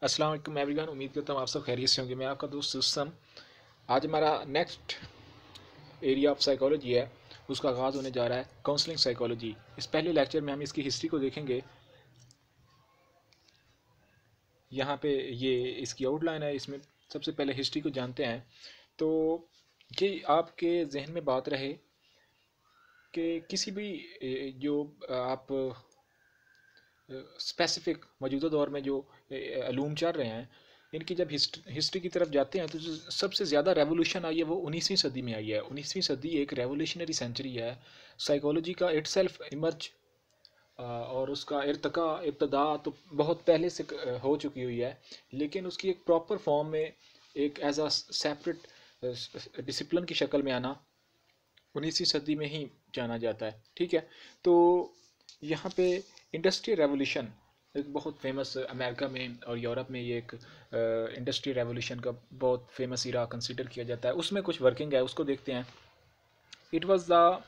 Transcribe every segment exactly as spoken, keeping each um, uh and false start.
अस्सलाम वालेकुम एवरीवन। उम्मीद करता हूँ आप सब खैरियत से होंगे। मैं आपका दोस्त सिस्टम। आज हमारा नेक्स्ट एरिया ऑफ साइकोलॉजी है, उसका आगाज़ होने जा रहा है काउंसलिंग साइकोलॉजी। इस पहले लेक्चर में हम इसकी हिस्ट्री को देखेंगे। यहाँ पे ये इसकी आउटलाइन है। इसमें सबसे पहले हिस्ट्री को जानते हैं तो ये आपके जहन में बात रहे कि किसी भी जो आप स्पेसिफिक मौजूदा दौर में जो अलूम चल रहे हैं, इनकी जब हिस्ट्री की तरफ जाते हैं तो जो सबसे ज़्यादा रेवोल्यूशन आई है वो उन्नीसवीं सदी में आई है। उन्नीसवीं सदी एक रेवोल्यूशनरी सेंचुरी है। साइकोलॉजी का इट सेल्फ इमर्ज और उसका इर्तका इब्तदा तो बहुत पहले से हो चुकी हुई है, लेकिन उसकी एक प्रॉपर फॉर्म में एक एज आ सेपरेट डिसिप्लिन की शक्ल में आना उन्नीसवीं सदी में ही जाना जाता है। ठीक है, तो यहाँ पे इंडस्ट्रियल रेवोल्यूशन एक बहुत फेमस, अमेरिका में और यूरोप में ये एक इंडस्ट्रियल रेवोल्यूशन का बहुत फेमस इरा कंसिडर किया जाता है। उसमें कुछ वर्किंग है, उसको देखते हैं। It was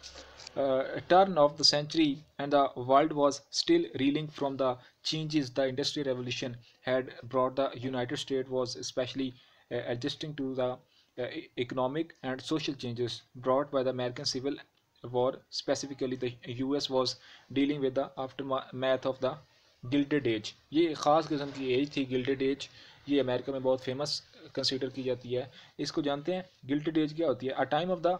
the turn of the century and the world was still reeling from the changes the industrial revolution had brought. The United State was specially adjusting to the economic and social changes brought by the American Civil War. Specifically, the U S was dealing with the aftermath of the Gilded Age. ये एक ख़ास किस्म की as थी, gilded as. ये America में बहुत famous consider की जाती है। इसको जानते हैं गिल्डेड एज क्या होती है। A time of the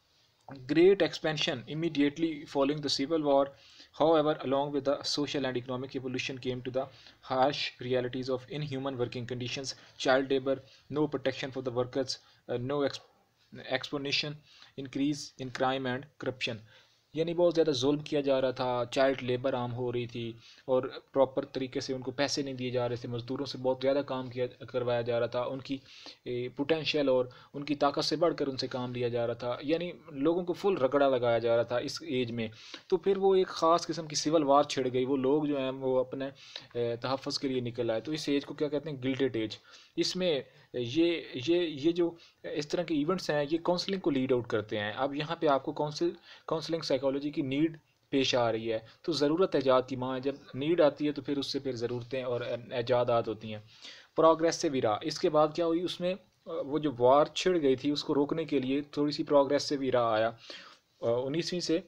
great expansion immediately following the Civil War. However, along with the social and economic evolution came to the harsh realities of inhuman working conditions, child labor, no protection for the workers, uh, no exp exponential increase in crime and corruption. यानी बहुत ज़्यादा जुल्म किया जा रहा था, child labour आम हो रही थी और प्रॉपर तरीके से उनको पैसे नहीं दिए जा रहे थे। मज़दूरों से बहुत ज़्यादा काम किया करवाया जा रहा था, उनकी पोटेंशियल और उनकी ताकत से बढ़कर उनसे काम लिया जा रहा था। यानी लोगों को फुल रगड़ा लगाया जा रहा था इस एज में। तो फिर वो एक ख़ास किस्म की सिविल वार छिड़ गई। वो लोग जो हैं वो अपने तहफ़्फ़ुज़ के लिए निकल आए। तो इस एज को क्या कहते हैं, गिल्डेड एज। इसमें ये ये ये जो इस तरह के इवेंट्स हैं ये काउंसलिंग को लीड आउट करते हैं। अब यहाँ पे आपको काउंसिल काउंसलिंग साइकोलॉजी की नीड पेश आ रही है, तो ज़रूरत ईजाद की माँ है। जब नीड आती है तो फिर उससे फिर ज़रूरतें और ईजादात होती हैं। प्रोग्रेसिव इरा, इसके बाद क्या हुई, उसमें वो जो वार छिड़ गई थी उसको रोकने के लिए थोड़ी सी प्रोग्रेसिव इरा आया उन्नीसवीं से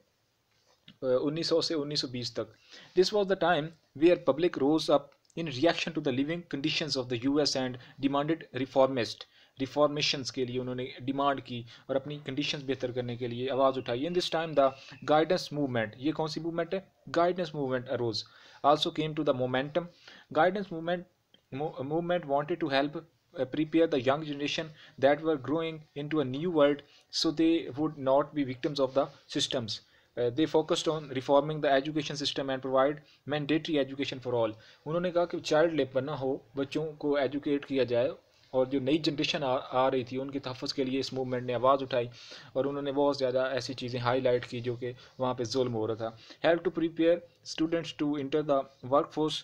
उन्नीस सौ से उन्नीस सौ बीस तक। This was the time where public rose up in reaction to the living conditions of the U S and demanded reformist reformations के लिए उन्होंने डिमांड की और अपनी कंडीशंस बेहतर करने के लिए आवाज़ उठाई। In this time the guidance movement, ये कौन सी मूवमेंट है, guidance movement arose also came to the momentum. Guidance movement movement wanted to help prepare the young generation that were growing into a new world so they would not be victims of the systems. Uh, they focused on reforming the education system and provide mandatory education for all. उन्होंने कहा कि child labour ना हो, बच्चों को educate किया जाए। और जो नई जनरेशन आ, आ रही थी उनके तहफ़्फ़ुज़ के लिए इस मूवमेंट ने आवाज़ उठाई और उन्होंने बहुत ज़्यादा ऐसी चीज़ें हाईलाइट की जो कि वहाँ पे जुल्म हो रहा था। Help to prepare students to enter the work force,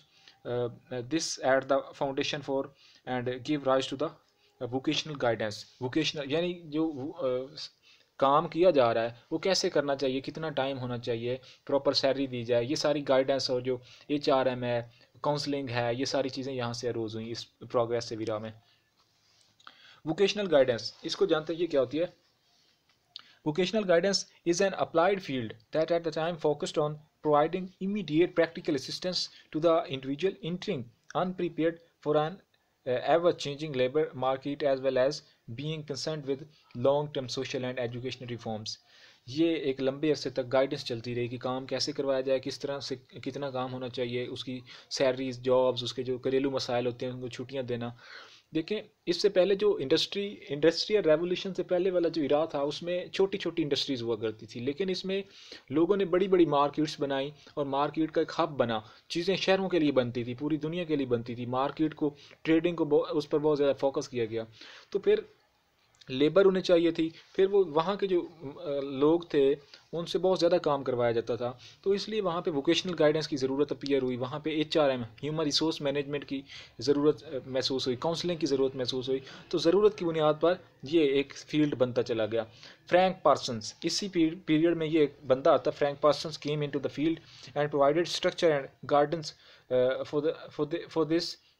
this at the foundation for and give rise to the vocational guidance. Vocational यानी जो uh, काम किया जा रहा है वो कैसे करना चाहिए, कितना टाइम होना चाहिए, प्रॉपर सैलरी दी जाए, ये सारी गाइडेंस और जो एच आर एम है, काउंसलिंग है, ये सारी चीज़ें यहाँ से अरोज हुई इस प्रोग्रेस से विरा में। वोकेशनल गाइडेंस, इसको जानते हैं ये क्या होती है। Vocational guidance is an applied field that at the time focused on providing immediate practical assistance to the individual entering unprepared for an ever changing labor market as well as being concerned with long term social and educational reforms. ये एक लंबे अरसे तक guidance चलती रही कि काम कैसे करवाया जाए, किस तरह से कितना काम होना चाहिए, उसकी सैलरीज, जॉब्स, उसके जो घरेलू मसाइल होते हैं उनको छुट्टियां देना। देखें, इससे पहले जो इंडस्ट्री इंडस्ट्रियल रेवोल्यूशन से पहले वाला जो इरा था उसमें छोटी छोटी इंडस्ट्रीज़ हुआ करती थी, लेकिन इसमें लोगों ने बड़ी बड़ी मार्केट्स बनाई और मार्केट का एक हब बना। चीज़ें शहरों के लिए बनती थी, पूरी दुनिया के लिए बनती थी। मार्केट को, ट्रेडिंग को उस पर बहुत ज़्यादा फोकस किया गया। तो फिर लेबर उन्हें चाहिए थी, फिर वो वहाँ के जो लोग थे उनसे बहुत ज़्यादा काम करवाया जाता था। तो इसलिए वहाँ पे वोकेशनल गाइडेंस की ज़रूरत अपीयर हुई। वहाँ पे H R M, human resource management की ज़रूरत महसूस हुई, काउंसलिंग की ज़रूरत महसूस हुई। तो ज़रूरत की बुनियाद पर ये एक फील्ड बनता चला गया। फ्रैंक पार्सन्स, इसी पीरियड में ये एक बंदा आता, Frank Parsons came into the field and provided structure and guidance for the for the for this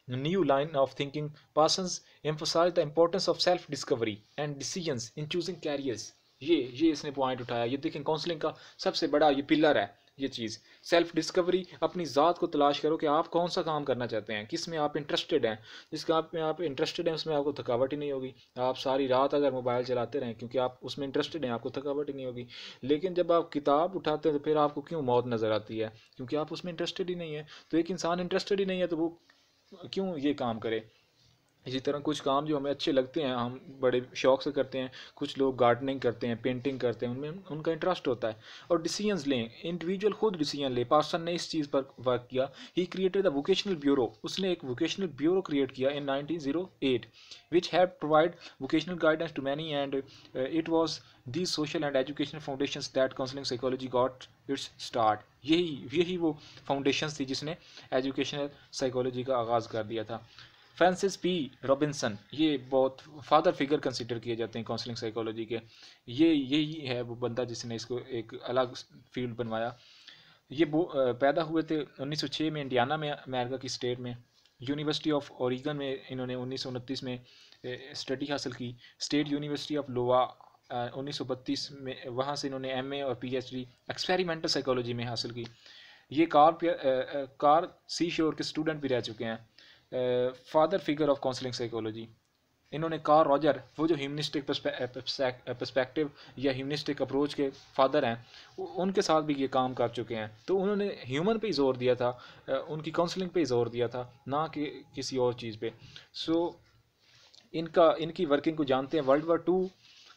new line of thinking, Parsons emphasized the importance of self discovery and decisions in choosing careers. ये ये इसने point उठाया। ये देखें counselling का सबसे बड़ा ये पिलर है ये चीज़, सेल्फ डिस्कवरी। अपनी ज़ात को तलाश करो कि आप कौन सा काम करना चाहते हैं, किस में आप इंटरेस्टेड हैं। जिस काम में आप इंटरेस्टेड हैं उसमें आपको थकावट ही नहीं होगी। आप सारी रात अगर मोबाइल चलाते रहें क्योंकि आप उसमें इंटरेस्टेड हैं, आपको थकावट ही नहीं होगी। लेकिन जब आप किताब उठाते हैं तो फिर आपको क्यों मौत नज़र आती है, क्योंकि आप उसमें इंटरेस्टेड ही नहीं है। तो एक इंसान इंटरेस्टेड ही नहीं है तो वो क्यों ये काम करे। इसी तरह कुछ काम जो हमें अच्छे लगते हैं हम बड़े शौक से करते हैं। कुछ लोग गार्डनिंग करते हैं, पेंटिंग करते हैं, उनमें उनका इंटरेस्ट होता है। और डिसीजंस लें, इंडिविजुअल खुद डिसीजन ले। पार्सन ने इस चीज़ पर वर्क किया। He created the vocational bureau, उसने एक वोकेशनल ब्यूरो क्रिएट किया in nineteen o eight which have provide vocational guidance to many and it was the social and educational foundations that counselling psychology got its start. यही यही वो foundations थी जिसने educational psychology का आगाज़ कर दिया था। फ्रांसिस पी रॉबिन्सन, ये बहुत फादर फिगर कंसिडर किए जाते हैं काउंसलिंग साइकोलॉजी के। ये यही है वो बंदा जिसने इसको एक अलग फील्ड बनवाया। ये पैदा हुए थे उन्नीस सौ छह में इंडियाना में, अमेरिका की स्टेट में। यूनिवर्सिटी ऑफ ओरिगन में इन्होंने उन्नीस सौ उनतीस में स्टडी हासिल की। स्टेट यूनिवर्सिटी ऑफ लोवा उन्नीस सौ बत्तीस में, वहाँ से इन्होंने एमए और पीएचडी एक्सपेरिमेंटल साइकोलॉजी में हासिल की। ये कार कार सी श्योर के स्टूडेंट भी रह चुके हैं। Father figure of counselling psychology, इन्होंने कार्ल रॉजर, वो जो ह्यूमनिस्टिक पर्सपेक्टिव या ह्यूमनिस्टिक अप्रोच के फादर हैं, उनके साथ भी ये काम कर चुके हैं। तो उन्होंने ह्यूमन पे ही जोर दिया था, उनकी काउंसलिंग पे ही जोर दिया था, ना कि किसी और चीज़ पे। सो so, इनका इनकी वर्किंग को जानते हैं। वर्ल्ड वार टू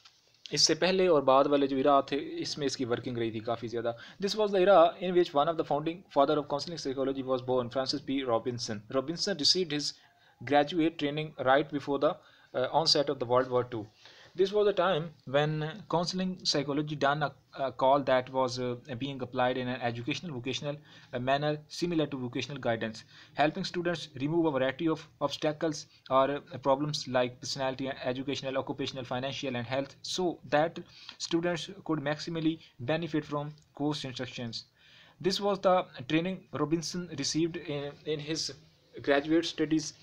इससे पहले और बाद वाले जो इरा थे इसमें इसकी वर्किंग रही थी काफ़ी ज़्यादा। This was the era in which one of the founding father of counselling psychology was born, Francis P Robinson. Robinson received his graduate training right before the uh, onset of the World War Two. This was a time when counseling psychology done a, a call that was uh, being applied in an educational vocational uh, manner similar to vocational guidance, helping students remove a variety of obstacles or uh, problems like personality, educational, occupational, financial and health, so that students could maximally benefit from course instructions. This was the training Robinson received in, in his graduate studies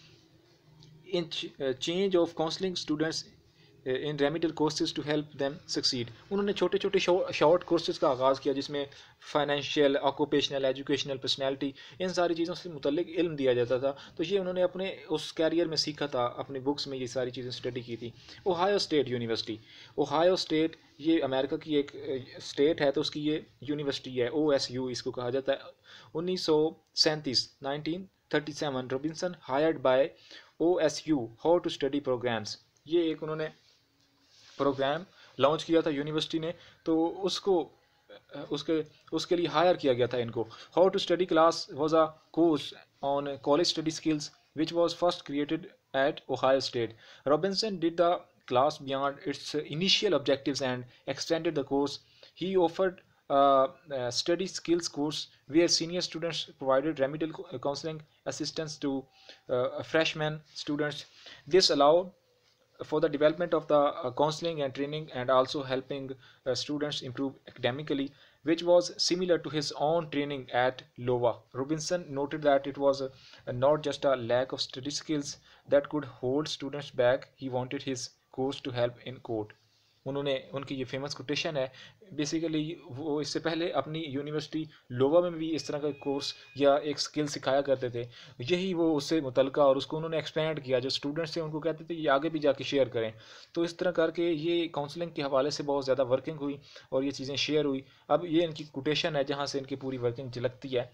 in ch uh, change of counseling students uh, in remedial courses to help them succeed. उन्होंने छोटे छोटे short courses का आगाज़ किया जिसमें financial, occupational, educational, personality, इन सारी चीज़ों से मुतल्लिक इल्म दिया जाता था। तो ये उन्होंने अपने उस कैरियर में सीखा था, अपनी बुक्स में ये सारी चीज़ें स्टडी की थी। Ohio State University, Ohio State ये अमेरिका की एक स्टेट है तो उसकी ये यूनिवर्सिटी है, ओ एस यू इसको कहा जाता है। उन्नीस सौ सैंतीस nineteen thirty seven Robinson hired by O S U how to study programs, ये एक उन्होंने प्रोग्राम लॉन्च किया था यूनिवर्सिटी ने। तो उसको उसके उसके लिए हायर किया गया था इनको। How to study class was a course on college study skills which was first created at Ohio State. Robinson did the class beyond its initial objectives and extended the course. He offered a, a study skills course where senior students provided remedial counseling assistance to uh, freshman students. This allowed for the development of the uh, counseling and training and also helping uh, students improve academically, which was similar to his own training at Iowa. Robinson noted that it was uh, not just a lack of study skills that could hold students back. He wanted his course to help in court. उन्होंने उनकी ये famous quotation है। Basically वो इससे पहले अपनी university लोवा में भी इस तरह का कोर्स या एक स्किल सिखाया करते थे, यही वो उससे मुतलका, और उसको उन्होंने एक्सपेंड किया। जो स्टूडेंट्स थे उनको कहते थे ये आगे भी जाके शेयर करें। तो इस तरह करके ये काउंसलिंग के हवाले से बहुत ज़्यादा वर्किंग हुई और ये चीज़ें शेयर हुई। अब ये इनकी कोटेशन है जहाँ से इनकी पूरी वर्किंग झलकती है।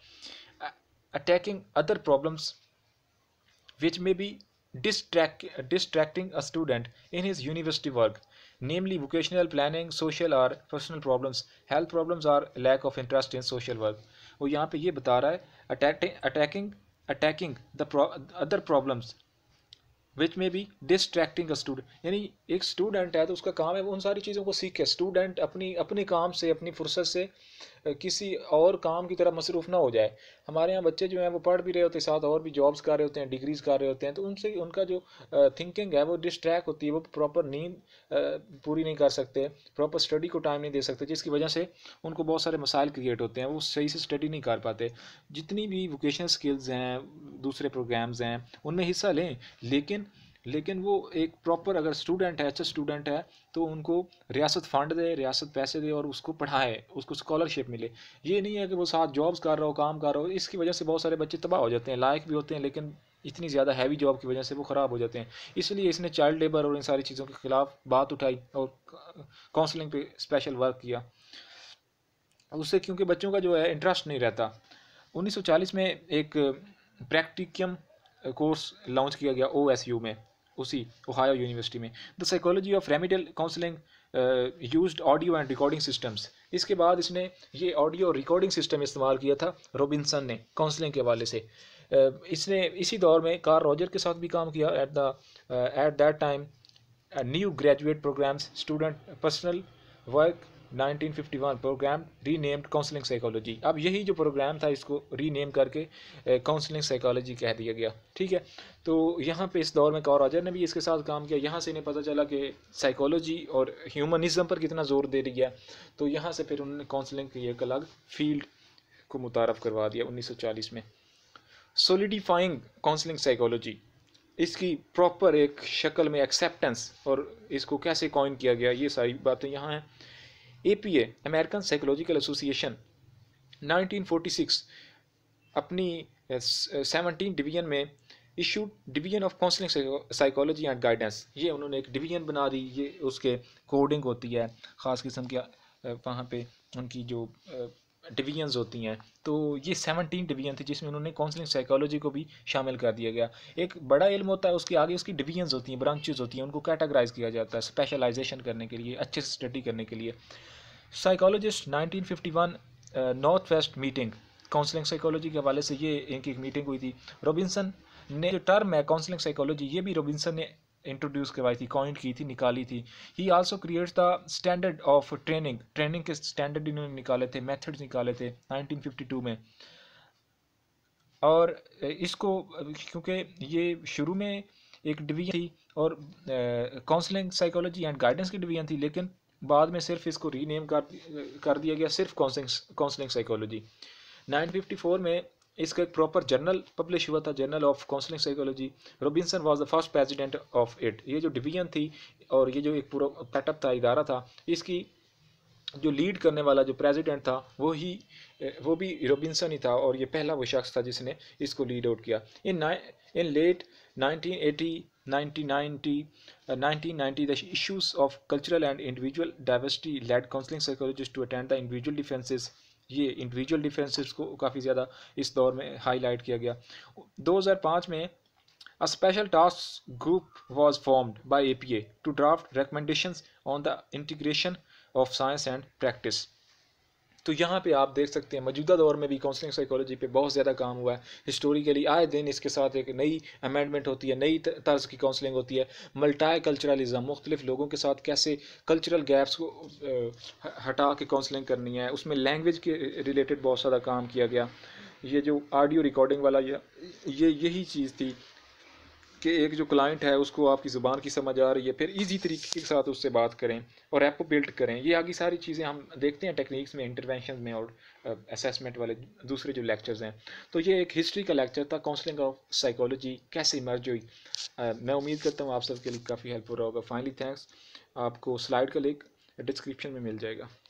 Attacking other problems which may be distract, distracting a student in his university work, namely vocational planning, social or personal problems, health problems or lack of interest in social work. वो यहाँ पे ये बता रहा है attacking attacking attacking the pro, other problems विच में भी distracting a student, यानी एक स्टूडेंट है तो उसका काम है वो उन सारी चीज़ों को सीखे। स्टूडेंट अपनी अपने काम से, अपनी फुर्सत से किसी और काम की तरफ मसरूफ़ ना हो जाए। हमारे यहाँ बच्चे जो हैं वो पढ़ भी रहे होते हैं, साथ और भी जॉब्स कर रहे होते हैं, डिग्रीज कर रहे होते हैं, तो उनसे उनका जो थिंकिंग है वो डिस्ट्रैक्ट होती है, वो प्रॉपर नींद पूरी नहीं कर सकते, प्रॉपर स्टडी को टाइम नहीं दे सकते, जिसकी वजह से उनको बहुत सारे मसाइल क्रिएट होते हैं, वो सही से स्टडी नहीं कर पाते। जितनी भी वोकेशनल स्किल्स हैं, दूसरे प्रोग्राम्स हैं, उनमें हिस्सा लें, लेकिन लेकिन वो एक प्रॉपर अगर स्टूडेंट है, अच्छा स्टूडेंट है, तो उनको रियासत फ़ंड दे, रियासत पैसे दे और उसको पढ़ाए, उसको स्कॉलरशिप मिले। ये नहीं है कि वो साथ जॉब्स कर रहा हो, काम कर रहा हो। इसकी वजह से बहुत सारे बच्चे तबाह हो जाते हैं, लायक भी होते हैं लेकिन इतनी ज़्यादा हैवी जॉब की वजह से वो ख़राब हो जाते हैं। इसलिए इसने चाइल्ड लेबर और इन सारी चीज़ों के ख़िलाफ़ बात उठाई और काउंसलिंग पे स्पेशल वर्क किया उससे, क्योंकि बच्चों का जो है इंटरेस्ट नहीं रहता। उन्नीस सौ चालीस में एक प्रैक्टिकम कोर्स लॉन्च किया गया ओ एस यू में, उसी ओहायो यूनिवर्सिटी में, the psychology of remedial counselling used audio and recording systems. इसके बाद इसने ये ऑडियो रिकॉर्डिंग सिस्टम इस्तेमाल किया था रॉबिन्सन ने काउंसलिंग के हवाले से। uh, इसने इसी दौर में कार्ल रॉजर के साथ भी काम किया at the at that time new graduate programs student personal work nineteen fifty one program renamed counselling psychology. अब यही जो प्रोग्राम था इसको रीनेम करके काउंसलिंग साइकोलॉजी कह दिया गया। ठीक है, तो यहाँ पे इस दौर में कार्ल रॉजर ने भी इसके साथ काम किया। यहाँ से इन्हें पता चला कि साइकोलॉजी और ह्यूमनिज़म पर कितना ज़ोर दे रही है, तो यहाँ से फिर उन्होंने काउंसलिंग की एक अलग फील्ड को मुतारफ़ करवा दिया उन्नीस सौ चालीस में। सोलिडिफाइंग काउंसलिंग साइकोलॉजी, इसकी प्रॉपर एक शक्ल में एक्सेप्टेंस और इसको कैसे कॉइन किया गया, ये सारी बातें यहाँ हैं। A P A American Psychological Association nineteen forty six अपनी सेवनटीन डिवीजन में issued division of counselling psychology and guidance. ये उन्होंने एक डिवीजन बना दी, ये उसके कोडिंग होती है ख़ास किस्म की, वहाँ पे उनकी जो डिवीजन्स होती हैं, तो ये सेवनटीन डिवीजन थी जिसमें उन्होंने काउंसलिंग साइकोलॉजी को भी शामिल कर दिया गया। एक बड़ा इल्म होता है, उसके आगे उसकी डिवीजन्स होती हैं, ब्रांचेस होती हैं, उनको कैटेगराइज किया जाता है स्पेशलाइजेशन करने के लिए, अच्छे से स्टडी करने के लिए। Psychologist nineteen fifty one north west meeting counselling psychology के हवाले से, ये इनकी एक मीटिंग हुई थी। रॉबिन्सन ने जो टर्म है काउंसलिंग साइकोलॉजी, ये भी रॉबिन्सन ने इंट्रोड्यूस करवाई थी, कॉइन की थी, निकाली थी। He also creates the standard of training, training के स्टैंडर्ड इन्होंने निकाले थे, मेथड्स निकाले थे नाइनटीन फिफ्टी टू में। और इसको क्योंकि ये शुरू में एक डिवीजन थी और काउंसलिंग साइकोलॉजी एंड गाइडेंस की डिवीजन थी, लेकिन बाद में सिर्फ इसको रीनेम कर कर दिया गया सिर्फ counselling counselling psychology. Nineteen fifty four में इसका एक प्रॉपर जर्नल पब्लिश हुआ था, journal of counselling psychology. Robinson was the first president of it. ये जो डिवीजन थी और ये जो एक पूरा पैटअप था, इदारा था, इसकी जो लीड करने वाला जो प्रेसिडेंट था वो ही वो भी रॉबिन्सन ही था, और ये पहला वो शख्स था जिसने इसको लीड आउट किया। In in late nineteen eighty nineteen ninety nineteen ninety the issues of cultural and individual diversity led counselling psychologist to attend the individual differences. ये इंडिविजुअल डिफरेंसेस को काफ़ी ज़्यादा इस दौर में हाईलाइट किया गया। दो हज़ार पाँच में A special task group was formed by A P A to draft recommendations on the integration of science and practice। तो यहाँ पे आप देख सकते हैं मौजूदा दौर में भी काउंसलिंग साइकोलॉजी पे बहुत ज़्यादा काम हुआ है। हिस्टोरिकली आए दिन इसके साथ एक नई अमेंडमेंट होती है, नई तर्ज की काउंसलिंग होती है। मल्टी कल्चरलिज्म, मुख्तलिफ लोगों के साथ कैसे कल्चरल गैप्स को हटा के काउंसलिंग करनी है, उसमें लैंग्वेज के रिलेटेड बहुत ज़्यादा काम किया गया। ये जो ऑडियो रिकॉर्डिंग वाला ये ये यही चीज़ थी कि एक जो क्लाइंट है उसको आपकी ज़ुबान की समझ आ रही है, फिर इजी तरीके के साथ उससे बात करें और ऐप बिल्ड करें। ये आगे सारी चीज़ें हम देखते हैं टेक्निक्स में, इंटरवेंशन में और असेसमेंट वाले दूसरे जो लेक्चर्स हैं। तो ये एक हिस्ट्री का लेक्चर था, काउंसलिंग ऑफ साइकोलॉजी कैसे इमर्ज हुई। मैं उम्मीद करता हूँ आप सबके लिए काफ़ी हेल्पफुल होगा। Finally thanks. आपको स्लाइड का लिंक डिस्क्रिप्शन में मिल जाएगा।